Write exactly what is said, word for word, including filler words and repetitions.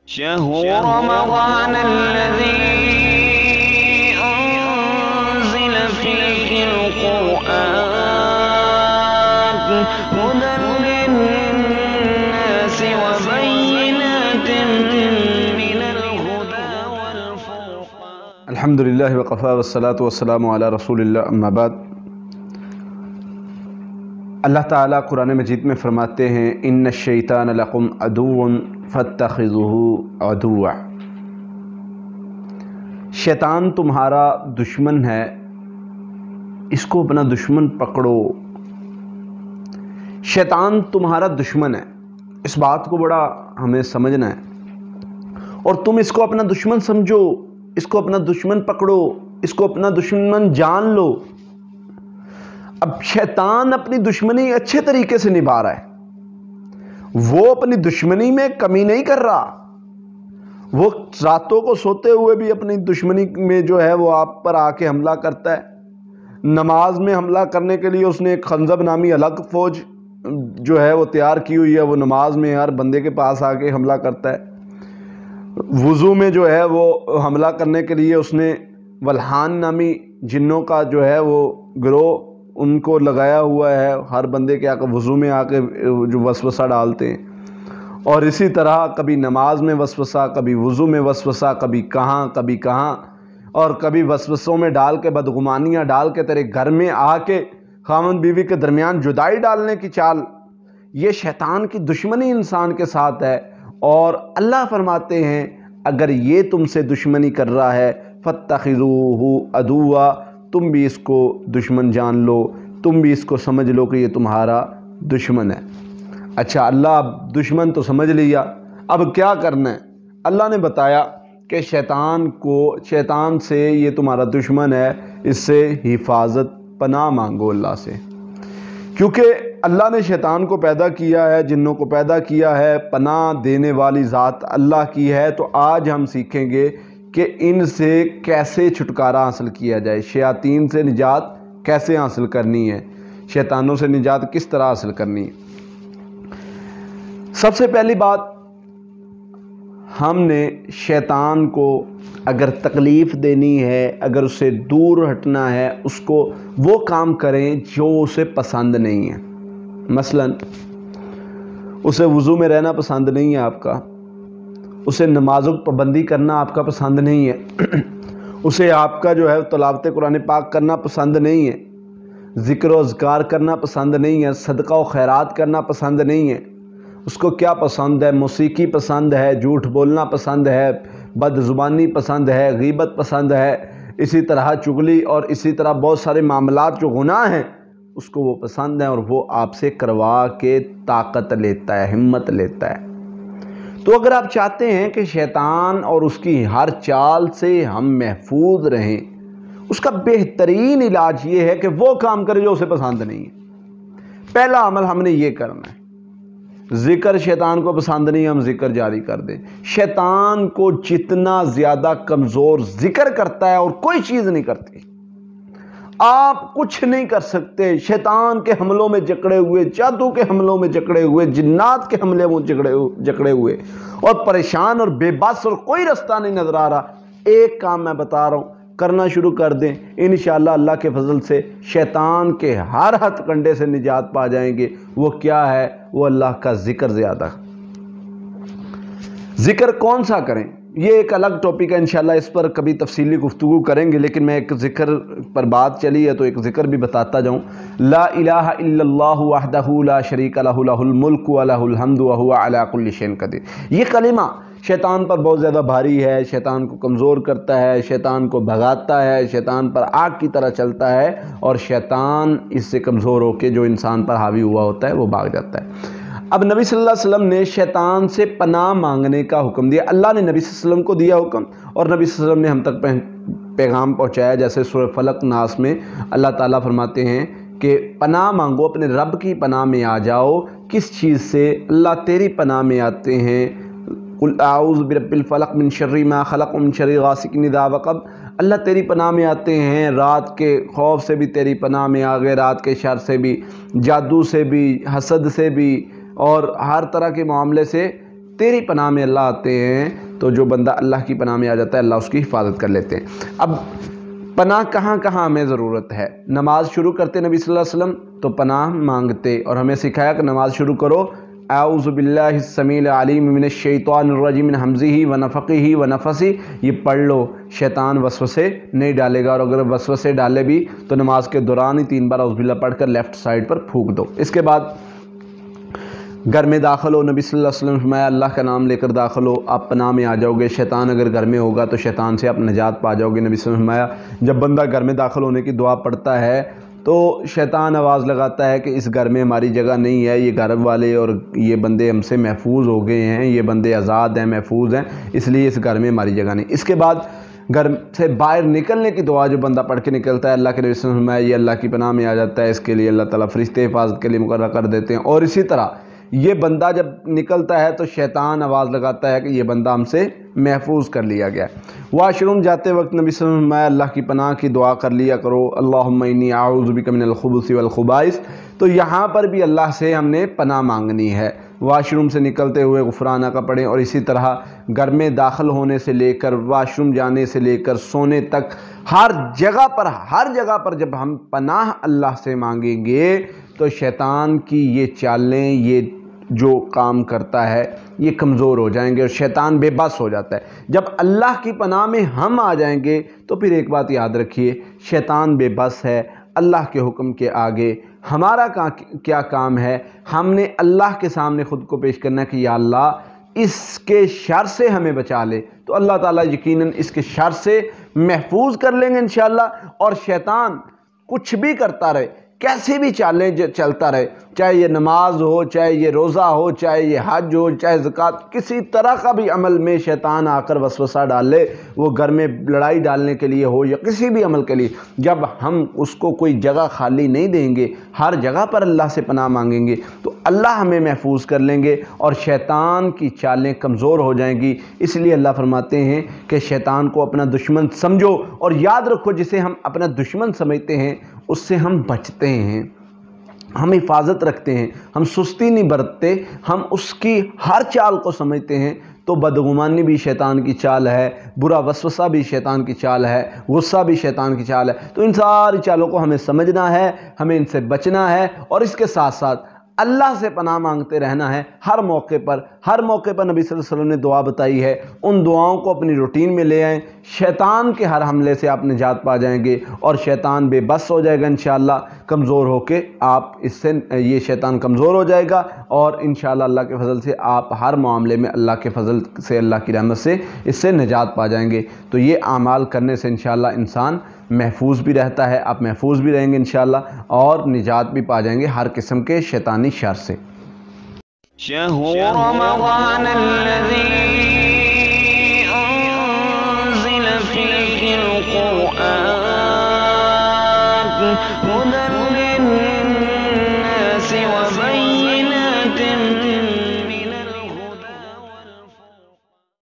شهر رمضان الذي أنزل فيه القرآن هدى للناس وبينات من الهدى والفرقان. الحمد لله وقفا والصلاة والسلام على رسول اللہ اما بعد. اللہ تعالیٰ قرآن مجید میں فرماتے ہیں ان الشیطان لکم عدو فاتخذوہ عدوا. شیطان تمہارا دشمن ہے، اس کو اپنا دشمن پکڑو. شیطان تمہارا دشمن ہے، اس بات کو بڑا ہمیں سمجھنا ہے، اور تم اس کو اپنا دشمن سمجھو، اس کو اپنا دشمن پکڑو، اس کو اپنا دشمن جان لو. اب شیطان اپنی دشمنی اچھے طریقے سے نبھا رہا ہے، وہ اپنی دشمنی میں کمی نہیں کر رہا. وہ راتوں کو سوتے ہوئے بھی اپنی دشمنی میں جو ہے وہ آپ پر آ کے حملہ کرتا ہے. نماز میں حملہ کرنے کے لیے اس نے ایک خنزب نامی الگ فوج جو ہے وہ تیار کی ہوئی ہے، وہ نماز میں ہر بندے کے پاس آ کے حملہ کرتا ہے. وضو میں جو ہے وہ حملہ کرنے کے لیے اس نے ولحان نامی جنوں کا جو ہے وہ گروہ ان کو لگایا ہوا ہے، ہر بندے کے آ کے وضو میں آ کے جو وسوسہ ڈالتے ہیں. اور اسی طرح کبھی نماز میں وسوسہ، کبھی وضو میں وسوسہ، کبھی کہاں کبھی کہاں، اور کبھی وسوسوں میں ڈال کے بدگمانیاں ڈال کے تیرے گھر میں آ کے خاوند بیوی کے درمیان جدائی ڈالنے کی چال. یہ شیطان کی دشمنی انسان کے ساتھ ہے، اور اللہ فرماتے ہیں اگر یہ تم سے دشمنی کر رہا ہے فاتخذوہ عدوا، تم بھی اس کو دشمن جان لو، تم بھی اس کو سمجھ لو کہ یہ تمہارا دشمن ہے. اچھا، اللہ اب دشمن تو سمجھ لیا، اب کیا کرنا ہے؟ اللہ نے بتایا کہ شیطان کو شیطان سے یہ تمہارا دشمن ہے، اس سے حفاظت پناہ مانگو اللہ سے. کیونکہ اللہ نے شیطان کو پیدا کیا ہے، جنوں کو پیدا کیا ہے، پناہ دینے والی ذات اللہ کی ہے. تو آج ہم سیکھیں گے کہ ان سے کیسے چھٹکارا حاصل کیا جائے، شیاطین سے نجات کیسے حاصل کرنی ہے، شیطانوں سے نجات کس طرح حاصل کرنی ہے. سب سے پہلی بات، ہم نے شیطان کو اگر تکلیف دینی ہے، اگر اسے دور ہٹنا ہے، اس کو وہ کام کریں جو اسے پسند نہیں ہے. مثلا اسے وضو میں رہنا پسند نہیں ہے آپ کا، اسے نمازوں کی پابندی کرنا آپ کا پسند نہیں ہے، اسے آپ کا جو ہے تلاوت قرآن پاک کرنا پسند نہیں ہے، ذکر و اذکار کرنا پسند نہیں ہے، صدقہ و خیرات کرنا پسند نہیں ہے. اس کو کیا پسند ہے؟ موسیقی پسند ہے، جھوٹ بولنا پسند ہے، بد زبانی پسند ہے، غیبت پسند ہے، اسی طرح چغلی اور اسی طرح بہت سارے معاملات جو گناہ ہیں اس کو وہ پسند ہیں، اور وہ آپ سے کروا کے طاقت لیتا ہے، ہمت لیتا ہے. تو اگر آپ چاہتے ہیں کہ شیطان اور اس کی ہر چال سے ہم محفوظ رہیں، اس کا بہترین علاج یہ ہے کہ وہ کام کرے جو اسے پسند نہیں ہے. پہلا عمل ہم نے یہ کرنا ہے، ذکر شیطان کو پسند نہیں، ہم ذکر جاری کر دیں. شیطان کو جتنا زیادہ کمزور ذکر کرتا ہے اور کوئی چیز نہیں کرتی، آپ کچھ نہیں کر سکتے. شیطان کے حملوں میں جکڑے ہوئے، جادو کے حملوں میں جکڑے ہوئے، جنات کے حملے میں جکڑے جکڑے ہوئے اور پریشان اور بے بس اور کوئی رستہ نہیں نظر آ رہا. ایک کام میں بتا رہا ہوں، کرنا شروع کر دیں، انشاءاللہ اللہ کے فضل سے شیطان کے ہر ہتھ کنڈے سے نجات پا جائیں گے. وہ کیا ہے؟ وہ اللہ کا ذکر زیادہ. ذکر کون سا کریں یہ ایک الگ ٹاپک ہے، انشاءاللہ اس پر کبھی تفصیلی گفتگو کریں گے، لیکن میں ایک ذکر پر بات چلی ہے تو ایک ذکر بھی بتاتا جاؤں. لا الہ الا اللہ وحدہ لا شریک لہ لہ الملک ولہ الحمد وہو علی کل شیء قدیر. یہ کلمہ شیطان پر بہت زیادہ بھاری ہے، شیطان کو کمزور کرتا ہے، شیطان کو بھگاتا ہے، شیطان پر آگ کی طرح چلتا ہے، اور شیطان اس سے کمزور ہو کے جو انسان پر حاوی ہوا ہوتا ہے وہ بھاگ جاتا ہے. اب نبی صلی اللہ علیہ وسلم نے شیطان سے پناہ مانگنے کا حکم دیا. اللہ نے نبی صلی اللہ علیہ وسلم کو دیا حکم، اور نبی صلی اللہ علیہ وسلم نے ہم تک پیغام پہنچایا. جیسے سورہ فلق ناس میں اللہ تعالیٰ فرماتے ہیں کہ پناہ مانگو، اپنے رب کی پناہ میں آ جاؤ. کس چیز سے؟ اللہ تیری پناہ میں آتے ہیں. قل اعوذ برب الفلق من شر ما خلق من شر غاسق اذا وقب. اللہ تیری پناہ میں آتے ہیں، رات کے خوف سے بھی تیری پناہ میں آ گئے، رات کے شر سے بھی، جادو سے بھی، حسد سے بھی، اور ہر طرح کے معاملے سے تیری پناہ میں اللہ آتے ہیں، تو جو بندہ اللہ کی پناہ میں آ جاتا ہے اللہ اس کی حفاظت کر لیتے ہیں۔ اب پناہ کہاں کہاں ہمیں ضرورت ہے؟ نماز شروع کرتے نبی صلی اللہ علیہ وسلم تو پناہ مانگتے، اور ہمیں سکھایا کہ نماز شروع کرو اعوذ باللہ السمیع العلیم من الشیطان الرجیم من حمزہ ونفخہ ونفثہ، یہ پڑھ لو، شیطان وسوسے نہیں ڈالے گا، اور اگر وسوسے ڈالے بھی تو نماز کے دوران ہی تین بار اعوذ باللہ پڑھ کر لیفٹ سائڈ پر پھونک دو۔ اس کے بعد گھر میں داخل ہو، نبی صلی اللہ علیہ وسلم نے فرمایا اللہ کا نام لے کر داخل ہو، آپ پناہ میں آ جاؤ گے۔ شیطان اگر گھر میں ہوگا تو شیطان سے آپ نجات پا جاؤ گے۔ نبی صلی اللہ علیہ وسلم نے فرمایا جب بندہ گھر میں داخل ہونے کی دعا پڑھتا ہے تو شیطان آواز لگاتا ہے کہ اس گھر میں ہماری جگہ نہیں ہے، یہ گھر والے اور یہ بندے ہم سے محفوظ ہو گئے ہیں، یہ بندے آزاد ہیں، محفوظ ہیں، اس لیے اس گھر میں ہماری جگہ نہیں۔ اس کے بعد گھر سے باہر نکلنے کی دعا جو بندہ پڑھ کے نکلتا ہے، اللہ کے نبی صلی اللہ علیہ وسلم نے فرمایا یہ اللہ کی پناہ میں آ جاتا ہے، اس کے لیے اللہ تعالیٰ فرشتے حفاظت کے لیے مقرر کر دیتے ہیں۔ اور اسی طرح یہ بندہ جب نکلتا ہے تو شیطان آواز لگاتا ہے کہ یہ بندہ ہم سے محفوظ کر لیا گیا ہے۔ واش روم جاتے وقت نبی صلی اللہ علیہ وسلم نے اللہ کی پناہ کی دعا کر لیا کرو، اللہم انی اعوذ بک من الخبث والخبائث، تو یہاں پر بھی اللہ سے ہم نے پناہ مانگنی ہے۔ واش روم سے نکلتے ہوئے غفرانہ کا پڑھیں، اور اسی طرح گھر میں داخل ہونے سے لے کر واش روم جانے سے لے کر سونے تک ہر جگہ پر ہر جگہ پر جب ہم پناہ اللہ سے مانگیں گے تو شیطان کی یہ چالیں، یہ جو کام کرتا ہے یہ کمزور ہو جائیں گے اور شیطان بے بس ہو جاتا ہے۔ جب اللہ کی پناہ میں ہم آ جائیں گے تو پھر ایک بات یاد رکھیے، شیطان بے بس ہے۔ اللہ کے حکم کے آگے ہمارا کیا کام ہے؟ ہم نے اللہ کے سامنے خود کو پیش کرنا ہے کہ یا اللہ اس کے شر سے ہمیں بچا لے، تو اللہ تعالیٰ یقیناً اس کے شر سے محفوظ کر لیں گے انشاءاللہ۔ اور شیطان کچھ بھی کرتا رہے، کیسے بھی چالیں چلتا رہے، چاہے یہ نماز ہو، چاہے یہ روزہ ہو، چاہے یہ حج ہو، چاہے زکوٰۃ، کسی طرح کا بھی عمل میں شیطان آ کر وسوسہ ڈال لے، وہ گھر میں لڑائی ڈالنے کے لیے ہو یا کسی بھی عمل کے لیے، جب ہم اس کو کوئی جگہ خالی نہیں دیں گے، ہر جگہ پر اللہ سے پناہ مانگیں گے تو اللہ ہمیں محفوظ کر لیں گے اور شیطان کی چالیں کمزور ہو جائیں گی۔ اس لیے اللہ فرماتے ہیں کہ شیطان کو اپنا دشمن سمجھو، اور یاد رکھو جسے ہم اپنا دشمن سمجھتے ہیں اس سے ہم بچتے ہیں، ہم حفاظت رکھتے ہیں، ہم سستی نہیں برتتے، ہم اس کی ہر چال کو سمجھتے ہیں۔ تو بدگمانی بھی شیطان کی چال ہے، برا وسوسہ بھی شیطان کی چال ہے، غصہ بھی شیطان کی چال ہے۔ تو ان ساری چالوں کو ہمیں سمجھنا ہے، ہمیں ان سے بچنا ہے، اور اس کے ساتھ ساتھ اللہ سے پناہ مانگتے رہنا ہے ہر موقع پر۔ ہر موقع پر نبی صلی اللہ علیہ وسلم نے دعا بتائی ہے، ان دعاؤں کو اپنی روٹین میں لے آئیں، شیطان کے ہر حملے سے آپ نجات پا جائیں گے اور شیطان بے بس ہو جائے گا انشاءاللہ، کمزور ہو کے آپ اس سے یہ شیطان کمزور ہو جائے گا، اور انشاءاللہ اللہ کے فضل سے آپ ہر معاملے میں اللہ کے فضل سے، اللہ کی رحمت سے اس سے نجات پا جائیں گے۔ تو یہ اعمال کرنے سے انشاءاللہ انسان محفوظ بھی رہتا ہے، آپ محفوظ بھی رہیں گے انشاءاللہ، اور نجات بھی پا جائیں گے ہر قسم کے شیطانی شر سے۔ شهر رمضان الذي أنزل فيه القرآن هدى للناس